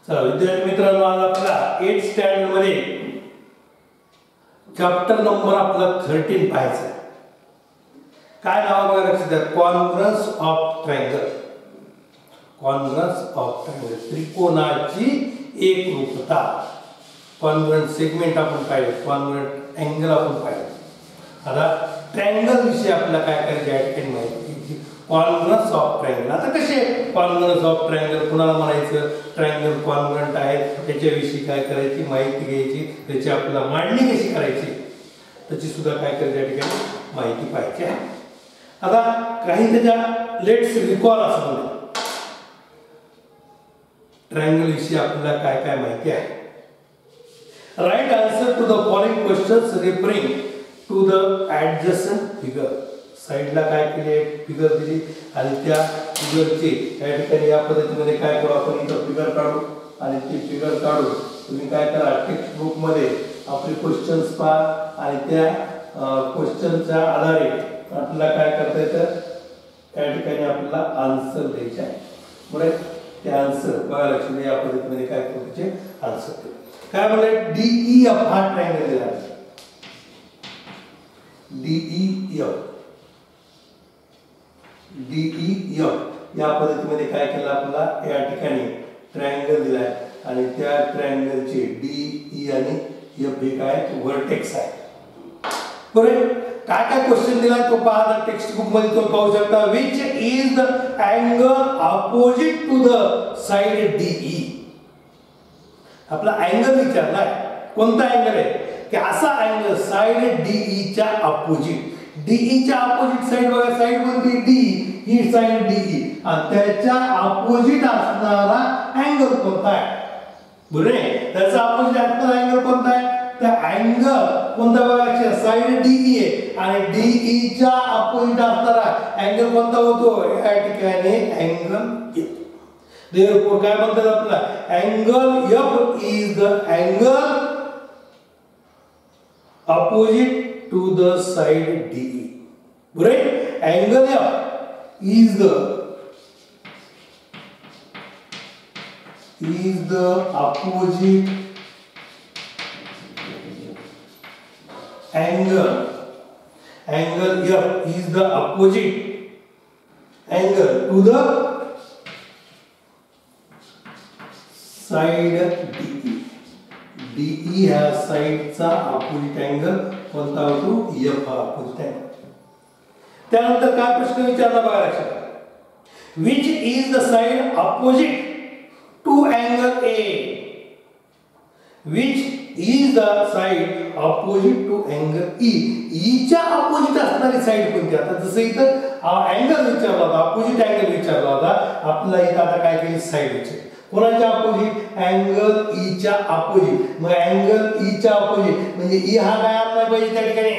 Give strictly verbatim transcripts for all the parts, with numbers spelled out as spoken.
चला विद्यार्थी मित्रांनो, आज आपला एट स्टँडर्ड मध्ये चॅप्टर नंबर आपला थर्टीन पाहायचा आहे. काय नाव बघा लक्षात द्या, congruence of triangle. Congruence of triangle, त्रिकोणाची एकरूपता. कॉन्ग्रन्ट सेगमेंट आपण पाहिले, कॉन्ग्रन्ट अँगल आपण पाहिले. आता ट्रायंगल विषयी आपल्याला काय करायचे आहे ठिकाणी माहिती. Congruence of triangle. आता कसे कॉन्ग्रन्स ऑफ ट्रायंगल कुणाला म्हणायचं, ट्रायंगल कॉन्ग्रन्ट आहे त्याच्याविषयी काय करायची माहिती घ्यायची, त्याची आपल्याला मांडणी कशी करायची त्याची सुद्धा काय करायची या ठिकाणी माहिती पाहिजे आहे. आता काही त्याच्या लेट्स रिकॉल असं म्हणून ट्रायंगल विषयी आपल्याला काय काय माहिती आहे. Write answer to the following questions referring to the adjacent figure. साइडला काय केले फिगर दिली आणि त्या फिगरची या ठिकाणी या पद्धतीमध्ये काय करू आपण इथं फिगर काढू आणि ती फिगर काढू. तुम्ही काय करा टेक्स्ट बुक मध्ये आपले क्वेश्चन्स पहा आणि त्या क्वेश्चनच्या आधारे आपल्याला काय करता येतं त्या ठिकाणी आपल्याला आन्सर द्यायचे आहे. बरोबर, ते आन्सर बघा लक्ष द्या या पद्धतीमध्ये काय करू त्याचे आन्सर. काय म्हणले डीई एफ हा ट्रायंगल दिला आहे. डीई एफ डीई एफ या पद्धतीमध्ये काय केलं आपल्याला या ठिकाणी ट्रायंगल दिलाय आणि त्या ट्रायंगलचे डीई आणि एफ हे काय व्हर्टेक्स आहे. बरोबर, काय काय क्वेश्चन दिलाय तो पहा टेक्स्ट बुक मध्ये तुम्ही पाहू शकता. Which is the angle opposite to the side DE. आपला अँगल विचारलाय, कोणता अँगल आहे की असा अँगल साइड डीई च्या अपोजिट. डीई च्या अपोजिट साइड बघा, साइड कोणती डी, ही साइड डीई आणि त्याच्या अपोजिट असणारा अँगल कोणता आहे. बरोबर आहे, त्याचा अपोजिट असणारा अँगल कोणता आहे, त्या अँगल कोणता बघा साइड डीई आहे आणि डीई च्या अपोजिट असणारा अँगल कोणता होतो या ठिकाणी अँगल एफ. देयरफॉर काय म्हणतात आपला angle F is the angle opposite to the side D E. Right? Angle F is the is the opposite angle. Angle F is the opposite angle to the side D E. D E हा साइडचा opposite angle कोणता होतो F हा opposite angle. त्यानंतर काय प्रश्न विचारला बघा लक्षात. Which is the side opposite to angle A. Which is the side opposite to angle E. E च्या अपोजिट असणारी साइड कोणती. आता जसं इथं अँगल विचारला होता, अपोजिट अँगल विचारला होता, आपल्याला इथं आता काय केली साइड विचारली. कोणाच्या अपोजिट अँगल ई च्या अपोजिट. मग अँगल ई च्या अपोजिट म्हणजे ई हा काय आला पाहिजे त्या ठिकाणी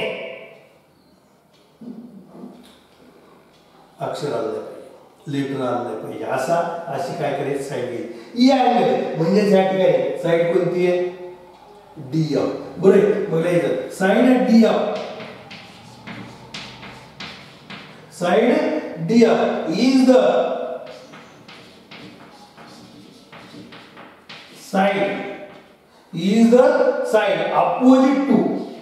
अक्षर आलं पाहिजे, लेटर आलं पाहिजे, असा अशी काय करायची साइड घेईल. ई अँगल म्हणजे या ठिकाणी साइड कोणती आहे डी एफ. बरोबर, मग लिहायचं side D F. Side D F is the side is the side opposite to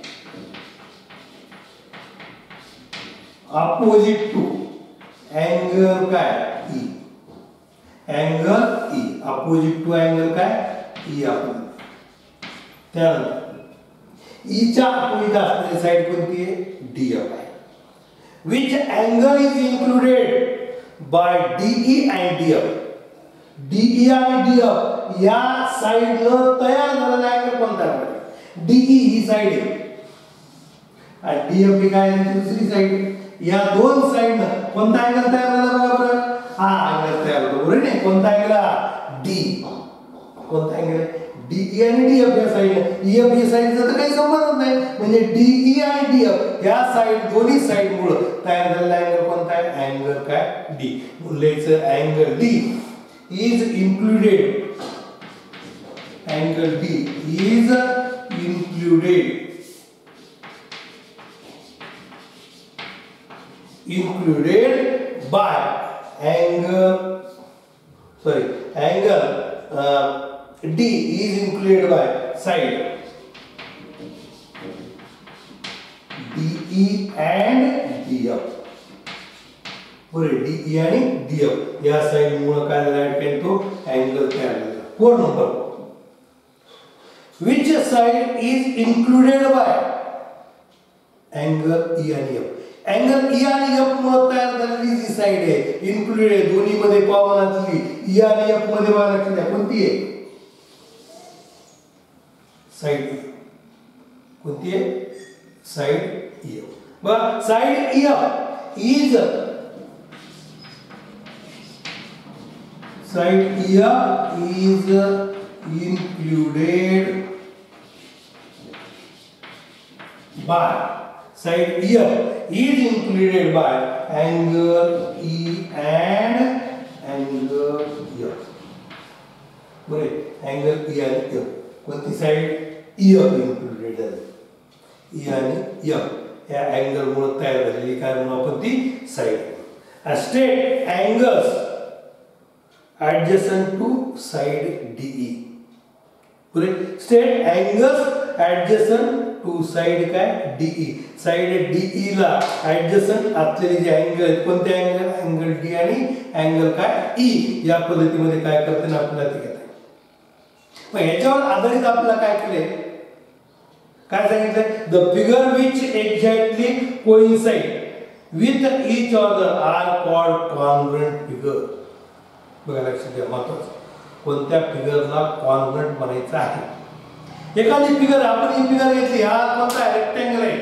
opposite to angle काय E. angle E opposite to angle काय E आपण. त्यानंतर E च्या अपोजिट असणारी साइड कोणती आहे D आहे. which angle is included by D E and D F. D E आणि D F या साइडला तयार झालेला अँगल कोणता आहे. D E ही साइड आहे आणि D F ही काय आहे दुसरी साइड आहे. या दोन साइडनं कोणता अँगल तयार झाला बघा बरं, हा अँगल तयार होतो. बरोबर नाही, कोणता अँगल हा D. कोणता अँगल आहे D E आणि D F या साइडनं. E F या साइडचा तर काही संबंध नाही, म्हणजे D E आणि D F या साइड दोन्ही साइड मुळे तयार झालेला अँगल कोणता आहे अँगल काय D. लिहायचं angle D is included. Angle D is included included by angle sorry angle uh, D is included by side D E and D F. बरोबर, D E आणि D F या side मुळे काय झालं की तो अँगल तयार झाला. Four number, which side is included by angle E आणि F. अँगल E आणि F मुळे तयार झालेली जी साइड आहे इन्क्लुडेड आहे, दोन्ही मध्ये कॉमन असली E आणि F मध्ये बघा लक्षात द्या कोणती आहे साइड, कोणती आहे साइड E. बघा side E is side E is included by side E is included by angle E and angle F. बरे angle E आणि F कोणती साइड E included आहे, E आणि F या अँगल मुळे तयार झालेली काय म्हणून आपण ती side. A straight angles adjacent to side D E. बरे straight angles adjacent to side काय D E. Side D E ला adjacent असलेले जे अँगल आहेत कोणते अँगल, अँगल D आणि अँगल काय E या पद्धतीमध्ये काय करते ना आपल्याला ते घेत आहे. मग याच्यावर आधारित आपल्याला काय केले, काय सांगितलं, the figure which exactly coincide with each other are called congruent figure. बघा लक्षात द्या महत्वाचं, कोणत्या फिगरला कॉन्ग्रुएंट म्हणायचं आहे. एखादी फिगर आपण ही फिगर घेतली, हा कोणता रेक्टेंगल आहे,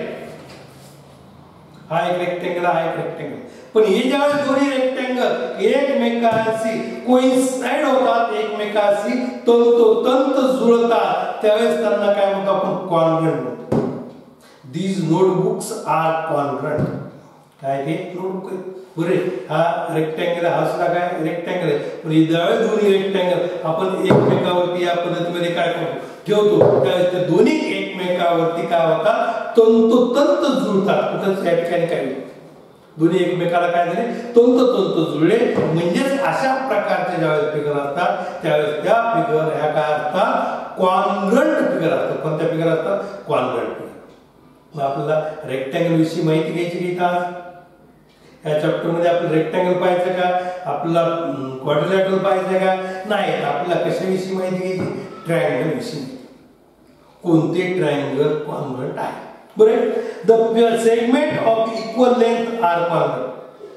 हा एक रेक्टेंगल, हा एक रेक्टेंगल, पण हे ज्यावेळेस दोन्ही रेक्टेंगल एकमेकांशी कोइन्साइड होतात, एकमेकांशी तंतोतंत जुळतात, त्यावेळेस त्यांना काय म्हणतो आपण कॉन्ग्रुएंट म्हणतो. These notebooks are congruent. काय ते नोटबुक बरे, हा रेक्टेंगल हा सुद्धा काय रेक्टेंगल आहे, पण ज्यावेळेस दोन्ही रेक्टेंगल आपण एकमेकावरती या पद्धतीमध्ये काय करतो ठेवतो त्यावेळेस ते दोन्ही एकमेकावरती काय होतात तंतोतंत जुळतात. कुठं या ठिकाणी काय दोन्ही एकमेकाला काय झाले तंतोतंत जुळले, म्हणजेच अशा प्रकारचे ज्यावेळेस फिगर असतात त्यावेळेस त्या फिगर ह्या काय असतात कॉन्ग्रुएंट फिगर असतात. कोणत्या फिगर असतात कॉन्ग्रुएंट फिगर. मग आपल्याला रेक्टेंगल विषयी माहिती घ्यायची की का या चॅप्टर मध्ये आपण रेक्टेंगल पाहायचं का, आपल्याला क्वाड्रिलॅटरल पाहायचं का नाही, आपल्याला कशाविषयी माहिती घ्यायची ट्रायंगल विषयी, कोणते ट्रायंगल कॉन्ग्रुएंट आहे. बरोबर, the segment of equal length are congruent.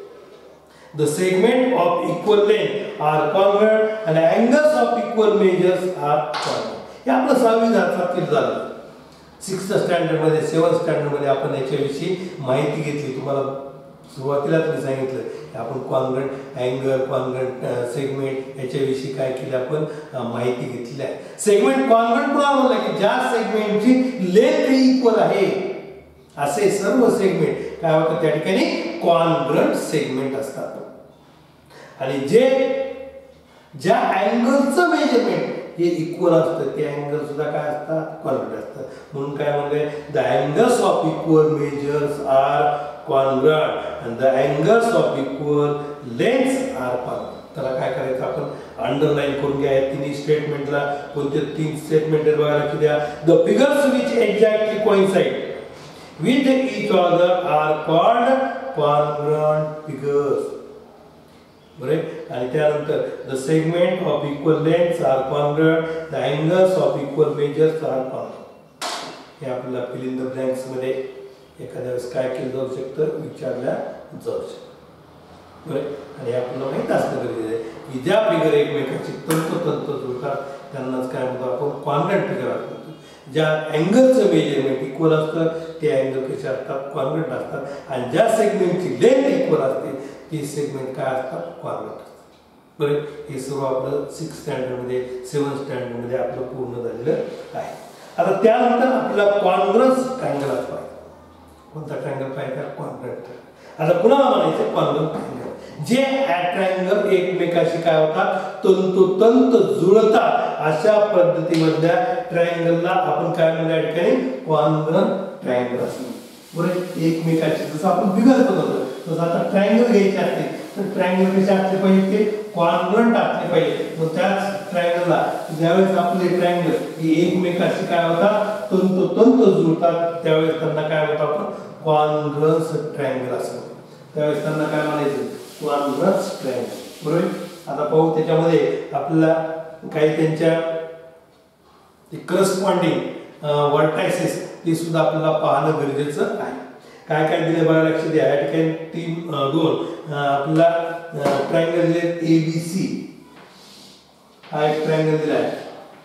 The segment of equal length are congruent and angles of equal measures are congruent. हे आपलं सहावी सातवी झालं. सिक्स्थ स्टँडर्ड मध्ये सेव्हन्थ स्टँडर्ड मध्ये आपण याच्याविषयी माहिती घेतली. तुम्हाला सुरुवातीलाच मी सांगितलं आपण कॉन्ग्रुएंट अँगल कॉन्ग्रुएंट सेगमेंट याच्याविषयी काय केलं आपण माहिती घेतली आहे. सेगमेंट कॉन्ग्रुएंट पुन्हा म्हणलं की ज्या सेगमेंटची लेंथ इक्वल आहे असे सर्व सेगमेंट काय होतात त्या ठिकाणी कॉन्ग्रुएंट सेगमेंट असतात. आणि जे ज्या अँगलचं मेजरमेंट हे इक्वल असतं ते अँगल सुद्धा काय असतात कॉन्ग्रुएंट असतात. म्हणून काय म्हणले the angles of equal measures are congruent and the angles of equal lengths are congruent. त्याला काय करायचं आपण अंडरलाइन करून घ्या. तिन्ही स्टेटमेंटला कोणते तीन स्टेटमेंट आहेत बघा लक्ष द्या. The figures which exactly coincide with each other are called congruent figures. बरोबर, आणि त्यानंतर the segment of equal lengths are congruent, the angles of equal measures are congruent. हे आपल्याला फिल इन द ब्लँक्स मध्ये एखाद्या वेळेस काय केलं जाऊ शकतं विचारल्या जाऊ शकतं. बरोबर, आणि आपल्याला माहित असतं गरजेचं आहे की ज्या फिगर एकमेकांची तंतोतंत जुळतात त्यांनाच काय म्हणतो आपण कॉन्ग्रुएंट फिगर असतो. ज्या अँगलचं मेजरमेंट इक्वल असतं ते अँगल कसे असतात कॉन्ग्रुएंट असतात, आणि ज्या सेगमेंटची लेंथ इक्वल असते ती सेगमेंट काय असतात कॉन्ग्रुएंट असतात. बरोबर, हे सर्व आपलं सिक्स स्टँडर्ड मध्ये सेव्हन्थ स्टँडर्ड मध्ये आपलं पूर्ण झालेलं आहे. आता त्यानंतर आपल्याला कॉन्ग्रुएंस ट्रायंगल पाहिजे. कोणता ट्रायंगल पाहिजे कॉन्ग्रुएंट. आता पुन्हा म्हणायचं कॉन्ग्रुएंट ट्रायंगल जे ट्रायंगल एकमेकाशी काय होतात तंतोतंत जुळतात अशा पद्धतीमधल्या ट्रायंगलला आपण काय म्हणूया ठिकाणी कॉन्ग्रुएंट ट्रायंगल असं. बरोबर एकमेकाची जसं आपण फिगर बनवतो तसं आता ट्रायंगल घ्यायचे असते तर ट्रायंगल कसे असले पाहिजे ते कॉन्ग्रुएंट असले पाहिजे मग त्याच ट्रायंगलला ज्यावेळेस आपले ट्रायंगल हे एकमेकाशी काय होतात तंतोतंत जुळतात त्यावेळेस त्यांना काय होतं आपण कॉन्ग्रुअन्स ट्रायंगल असं त्यावेळेस त्यांना काय म्हणायचं कॉन्ग्रुअन्स ट्रायंगल बरोबर आता पाहू त्याच्यामध्ये आपल्याला काही त्यांच्या करस्पॉन्डिंग वर्टायसेस ते सुद्धा आपल्याला पाहणं गरजेचं आहे काय काय दिले बघा लक्ष द्या या ठिकाणी तीन दोन आपल्याला ट्रायंगल दिले ए बी सी हा एक ट्रायंगल दिला आहे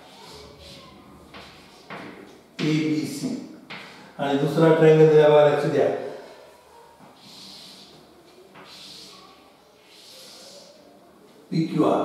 ए बी सी आणि दुसरा ट्रायंगल दिला बघा लक्ष द्या P Q R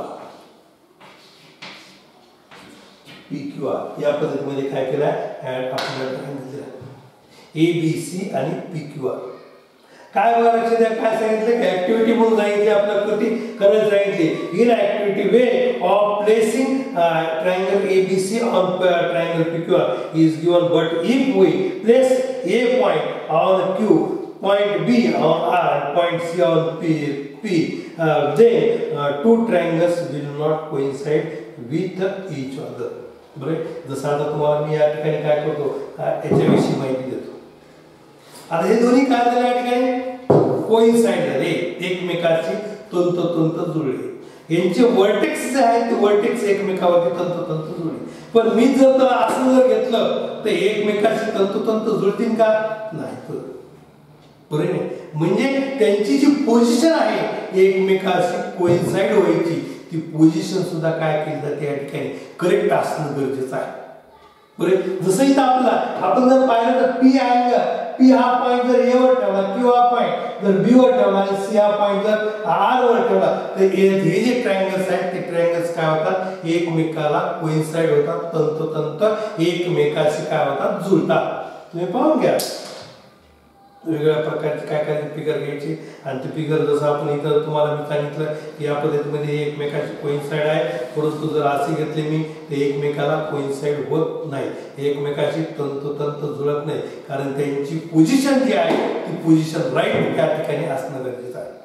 P Q R या पद्धतीमध्ये काय केलं आहे आपल्याला ट्रायंगल दिला ए बी सी आणि पी क्यू आर काय बघा लक्ष द्या काय सांगितलं की ऍक्टिव्हिटी म्हणून सांगितली आपल्याला कृती करायला सांगितली in activity way of placing triangle A B C on triangle P Q R is given but if we place a point on Q point B on R and point C on P, P uh, then uh, two triangles will not coincide with each other. बरोबर जसं आता तुम्हाला मी या ठिकाणी काय करतो याच्याविषयी माहिती देतो आता हे दोन्ही काय झाले या ठिकाणी कोइन्साइड झाले एकमेकांशी तंतोतंत जुळले यांचे वर्टेक्स जे आहेत ते वर्टेक्स एकमेकावरती तंतोतंत जुळले पण मी जर तर असं जर घेतलं तर एकमेकांशी तंतोतंत जुळतील का नाही बरोबर म्हणजे त्यांची जी पोझिशन आहे एकमेकांशी कोइन्साइड व्हायची ती पोझिशन सुद्धा काय केली जाते या ठिकाणी करेक्ट असणं गरजेचं आहे बरोबर जसं इथं आपला आपण जर पाहिलं तर पी अँगल पी हा पॉइंट जर ए वर ठेवला क्यू हा पॉइंट जर बी वर ठेवला आणि सी हा पॉइंट जर आर वर ठेवला तर हे जे ट्रायंगल्स आहेत ते ट्रायंगल्स काय होतात एकमेकाला कोइन्साइड होतात तंतोतंत एकमेकाशी काय होतात जुळतात तुम्ही पाहून घ्या वेगवेगळ्या प्रकारचे काय काय फिगर घ्यायचे आणि ते फिगर जसं आपण इथं तुम्हाला मी सांगितलं की या पद्धतीमध्ये एकमेकाशी कोइन्साइड आहे परंतु जर असे घेतले मी ते एकमेकाला कोइन्साइड होत नाही एकमेकाशी तंतोतंत जुळत नाही कारण त्यांची पोझिशन जी आहे ती पोझिशन राईट त्या ठिकाणी असणं गरजेचं आहे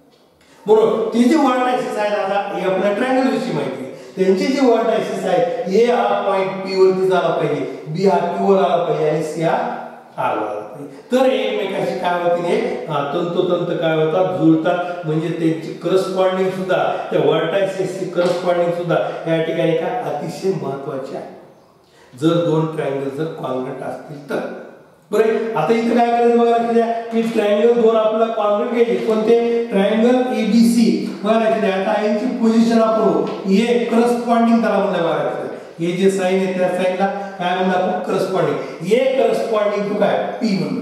बरोबर ते जे वर्टायसेस आहेत आता हे आपल्या ट्रायंगल विषयी माहिती त्यांचे जे वर्टायसेस आहेत ए हा पॉइंट पी वरती झाला पाहिजे बी हा क्यू वर आला पाहिजे आणि सी हा आर वर तर एकमेकांशी काय होते तंतोतंत काय होतात जुळतात म्हणजे त्यांची करस्पॉन्डिंग सुद्धा त्या वर्टायसेसची करस्पॉन्डिंग सुद्धा या ठिकाणी काय अतिशय महत्त्वाचे आहे जर दोन ट्रायंगल जर कॉन्ग्रुएंट असतील तर बरं आता इथे काय करायचं बघा लक्ष द्या की ट्रायंगल दोन आपल्याला कॉन्ग्रुएंट घ्यायचे कोणते ट्रायंगल ए बी सी बघा लक्ष द्या आता यांची पोझिशन आपण ए करस्पॉन्डिंग त्याला म्हणलं बघा लक्ष द्या हे जे साइन आहे त्या साइनला काय म्हणतात आपण करस्पॉन्डिंग ए करस्पॉन्डिंग टू काय पी म्हणतो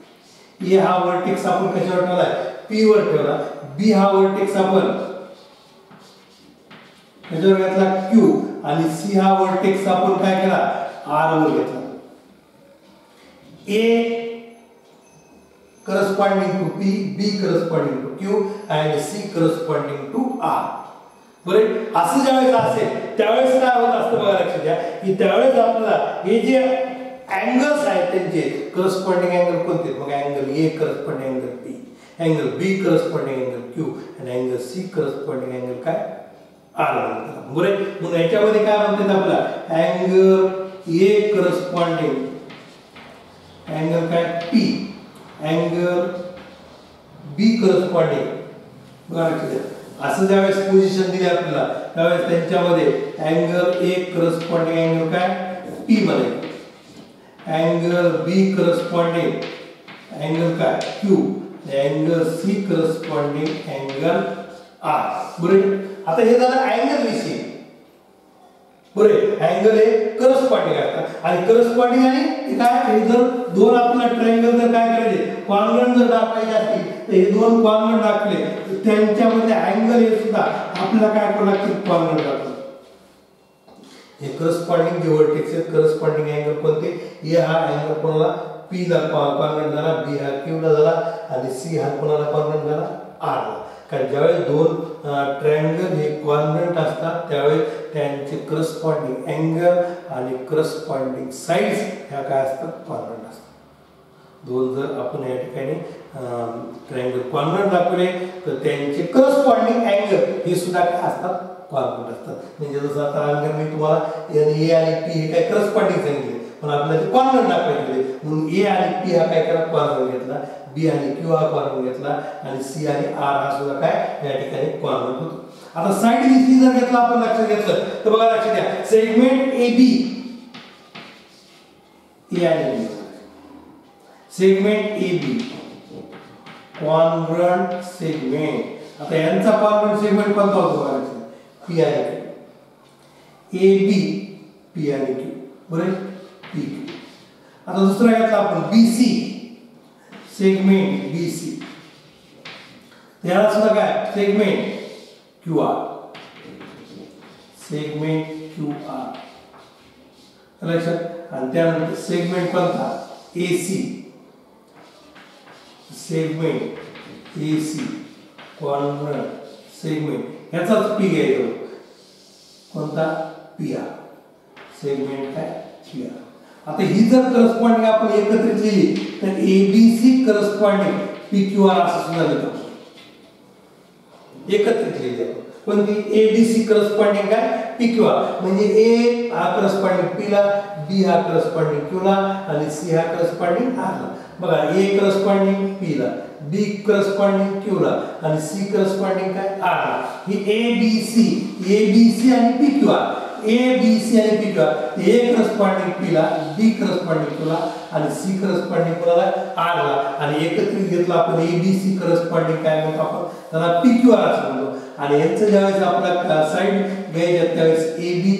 ए हा वर्टेक्स आपण कशावर ठेवलाय पी वर ठेवला बी हा वर्टेक्स आपण कशावर घेतला क्यू आणि सी हा वर्टेक्स आपण काय केला आर वर घेतला A corresponding to P B corresponding to Q आणि सी करस्पॉन्डिंग टू आर बरोबर असं ज्यावेळेस असेल त्यावेळेस काय होत असतं बघा लक्ष द्या की त्यावेळेस आपल्याला हे जे अँगल्स आहेत त्यांचे करस्पॉन्डिंग अँगल कोणते मग angle A corresponding angle B angle B corresponding angle Q आणि अँगल सी करस्पॉन्डिंग अँगल काय आर म्हणतात बरोबर म्हणून याच्यामध्ये काय म्हणतात आपला अँगल ए करस्पॉन्डिंग अँगल काय पी अँगल बी करस्पॉन्डिंग बघा लक्ष द्या असं ज्यावेळेस पोझिशन दिली आपल्याला त्यावेळेस त्यांच्यामध्ये अँगल ए करस्पॉन्डिंग अँगल काय पी मध्ये अँगल बी करस्पॉन्डिंग अँगल काय Q angle C corresponding angle R बरोबर आता हे झालं अँगल विषयी बरोबर अँगल हे करस्पॉन्डिंग असतात आणि करस्पॉन्डिंग आणि काय हे जर दोन आपला ट्रायंगल जर काय करायचे कॉन्ग्रुएंट जर दाखवायचे असतील तर हे दोन कॉन्ग्रुएंट दाखवले त्यांच्यामध्ये अँगल हे सुद्धा आपल्याला काय करावं लागतील कॉन्ग्रुएंट दाखवले हे करस्पॉन्डिंग जे वर्टेक्स आहेत करस्पॉन्डिंग अँगल कोणते ए हा अँगल कोणाला पी ला कॉन्ग्रुएंट झाला बी हा क्यू ला झाला आणि सी हा कोणाला कॉन्ग्रुएंट झाला आर ला कारण ज्यावेळेस दोन ट्रायंगल हे कॉन्ग्रुएंट असतात त्यावेळेस त्यांचे करस्पॉन्डिंग अँगल आणि करस्पॉन्डिंग साइड्स ह्या काय असतात कॉन्ग्रुएंट असतात दोन जर आपण या ठिकाणी ट्रायंगल कॉन्ग्रुएंट दाखवले तर त्यांचे करस्पॉन्डिंग अँगल हे सुद्धा काय असतात, कॉन्ग्रुएंट असतात. म्हणजे जसं आता अंगण मी तुम्हाला ए आणि पी हे काय करस्पॉन्डिंग सांगितले, पण आपल्याला ते कॉन्ग्रुएंट दाखवायचे म्हणून ए आणि पी हा काय केला, कॉन्ग्रुएंट घेतला, बी आणि क्यू हा कॉन्ग्रुएंट घेतला आणि सी आणि आर हा सुद्धा काय या ठिकाणी कॉन्ग्रुएंट होतो. आता साइड बीसी जर घेतला आपण लक्षात घेतलं तर बघा लक्षात द्या, सेगमेंट ए बी ए आणि B, segment A B congruent segment. आता यांचा कॉन्ग्रुएंट सेगमेंट कोणता होतो बघा लक्षात, पी आणि क्यू, ए बी पी आणि क्यू, बरोबर, पी क्यू. आता दुसरा घेतला आपण बीसी, सेगमेंट बीसी, त्याला सुद्धा काय segment Q R, segment Q R लक्षात. आणि त्यानंतर सेगमेंट कोणता, AC, segment AC congruent segment, याचाच पी घ्यायचा कोणता, पी आर, सेगमेंट काय पी आर. आता ही जर करस्पॉन्डिंग आपण एकत्रित लिहिली तर ABC corresponding P Q R असं सुद्धा लिहितो, एकत्रित लिहिली आपण. पण ती एबीसी करस्पॉन्डिंग काय पी क्यू आर, म्हणजे ए हा करस्पॉन्डिंग पी ला, बी हा करस्पॉन्डिंग क्यू ला आणि सी हा करस्पॉन्डिंग आर ला. बघा ए करस्पॉन्डिंग पी ला, बी करस्पॉन्डिंग क्यू ला आणि सी करस्पॉन्डिंग काय आर ला. ही A B C, A B C आणि P Q R, A B C आणि P Q R, A corresponding P ला, बी करस्पॉन्डिंग क्यू ला आणि सी करस्पॉन्डिंग कोणाला, आर ला. आणि एकत्रित घेतला आपण ए बी सी करस्पॉन्डिंग काय म्हणतो आपण, त्याला पी क्यू आर असं म्हणतो. आणि यांचं ज्यावेळेस आपला साइड घ्यायचं त्यावेळेस A B,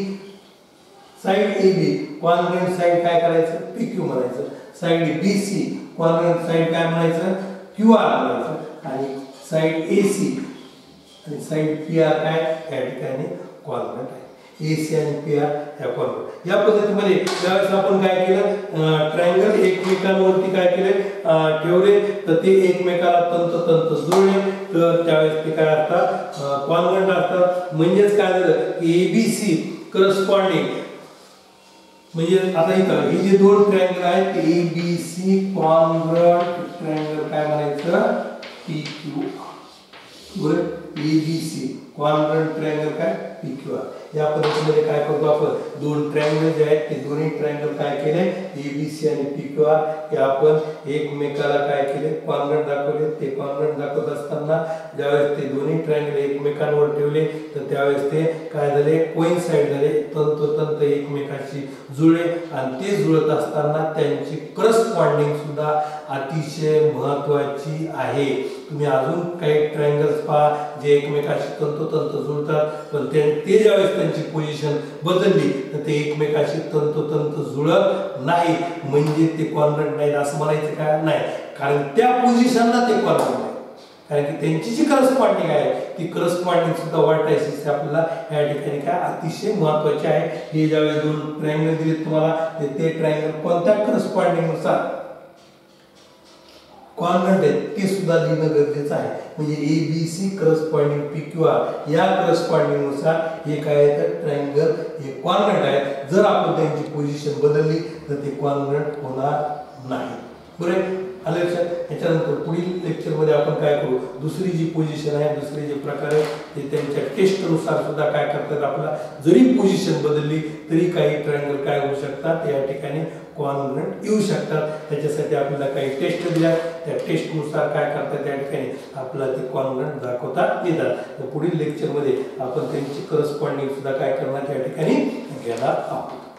side A B congruent side काय करायचं, पी क्यू म्हणायचं. Side B C congruent side काय म्हणायचं, क्यू आर म्हणायचं. आणि साइड ए सी आणि साइड पी आर काय या ठिकाणी कॉन्ग्रुएंट आहे. ए सी आणि पी आर या कॉन्ग्रुएंट. या पद्धतीमध्ये ज्यावेळेस आपण काय केलं, ट्रायंगल एकमेकांवरती काय केले ठेवले तर ते एकमेकाला तंतोतंत जुळले तर त्यावेळेस ते काय असतात, कॉन्ग्रुएंट असतात. म्हणजेच काय झालं की एबीसी करस्पॉन्डिंग, म्हणजे आता इथं हे जे दोन ट्रायंगल आहेत ते A B C congruent triangle काय म्हणायचं, पी क्यू आर, बरोबर. A B C congruent triangle काय पी क्यू आर. या पद्धतीमध्ये काय करतो आपण, दोन ट्रायंगल जे आहेत ते दोन्ही ट्रायंगल काय केले, ए बी सी आणि पी क्यू आर हे आपण एकमेकाला काय केले, कॉन्ग्रुएंट दाखवले. ते कॉन्ग्रुएंट दाखवत असताना ज्यावेळेस ते दोन्ही ट्रायंगल एकमेकांवर ठेवले तर त्यावेळेस ते काय झाले, कोइन्साइड झाले, तंतोतंत एकमेकाशी जुळले. आणि ते जुळत असताना त्यांची करस्पॉन्डिंग सुद्धा अतिशय महत्त्वाची आहे. तुम्ही अजून काही ट्रायंगल्स पहा जे एकमेकाशी तंतोतंत जुळतात पण ते ते ज्यावेळेस त्यांची पोझिशन बदलली तर ते एकमेकाशी तंतोतंत जुळत नाही, म्हणजे ते कॉन्ग्रुएंट नाही असं म्हणायचं काय नाही. कारण त्या पोझिशनला ते कॉन्ग्रुएंट आहे, कारण की त्यांची जी करस्पॉन्डिंग आहे ती करस्पॉन्डिंग सुद्धा ओळखायची आपल्याला या ठिकाणी काय अतिशय महत्त्वाचे आहे. हे ज्यावेळेस दोन ट्रायंगल दिले तुम्हाला ते ते ट्रायंगल कोणत्या करस्पॉन्डिंग नुसार कॉन्ग्रुएंट आहे ते सुद्धा लिहिणं गरजेचं आहे. म्हणजे A B C corresponding P Q R या करस्पॉन्डिंग नुसार हे काय तर ट्रायंगल हे कॉन्ग्रुएंट आहे. जर आपण त्यांची पोझिशन बदलली तर ते कॉन्ग्रुएंट होणार नाही, बरोबर. आलं लक्षात. याच्यानंतर पुढील लेक्चर मध्ये आपण काय करू, दुसरी जी पोझिशन आहे, दुसरे जे प्रकार आहे ते त्यांच्या टेस्ट नुसार सुद्धा काय करतात, आपला जरी पोझिशन बदलली तरी काही ट्रायंगल काय होऊ शकतात, या ठिकाणी कॉन्ग्रुएंट येऊ शकतात. त्याच्यासाठी आपल्याला काही टेस्ट दिल्या, त्या टेस्ट नुसार काय करतात त्या ठिकाणी आपल्याला ते कॉन्ग्रुएंट दाखवता येतात. तर पुढील लेक्चर मध्ये आपण त्यांची करस्पॉन्डिंग सुद्धा काय करणार त्या ठिकाणी घेणार आहोत.